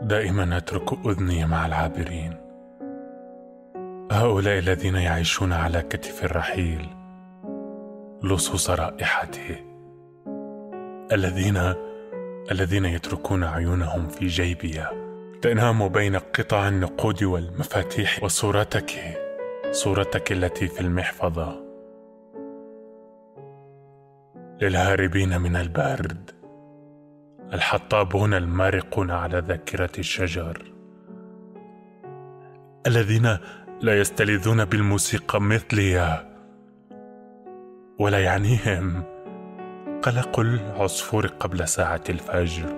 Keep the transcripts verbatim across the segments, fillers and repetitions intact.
دائما أترك أذني مع العابرين، هؤلاء الذين يعيشون على كتف الرحيل لصوص رائحته، الذين الذين يتركون عيونهم في جيبي تنام بين قطع النقود والمفاتيح وصورتك صورتك التي في المحفظة. للهاربين من البرد، الحطابون المارقون على ذاكرة الشجر، الذين لا يستلذون بالموسيقى مثلي ولا يعنيهم قلق العصفور قبل ساعة الفجر.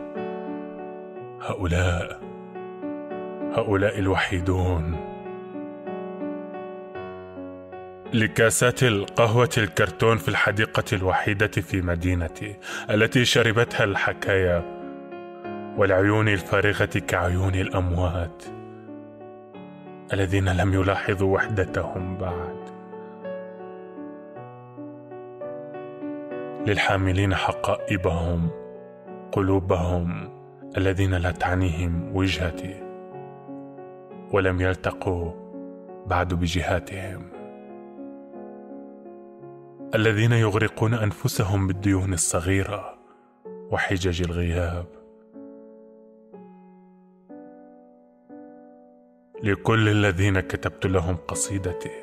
هؤلاء هؤلاء الوحيدون. لكاسات القهوة الكرتون في الحديقة الوحيدة في مدينتي التي شربتها الحكايا، والعيون الفارغة كعيون الأموات الذين لم يلاحظوا وحدتهم بعد. للحاملين حقائبهم، قلوبهم، الذين لا تعنيهم وجهتي ولم يلتقوا بعد بجهاتهم، الذين يغرقون أنفسهم بالديون الصغيرة وحجج الغياب. لكل الذين كتبت لهم قصيدتي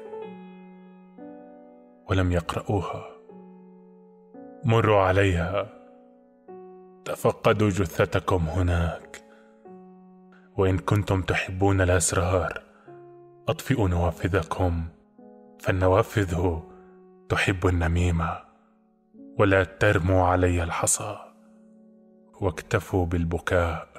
ولم يقرأوها، مروا عليها، تفقدوا جثتكم هناك. وإن كنتم تحبون الأسرار، أطفئوا نوافذكم، فالنوافذ تحب النميمة. ولا ترموا علي الحصى، واكتفوا بالبكاء.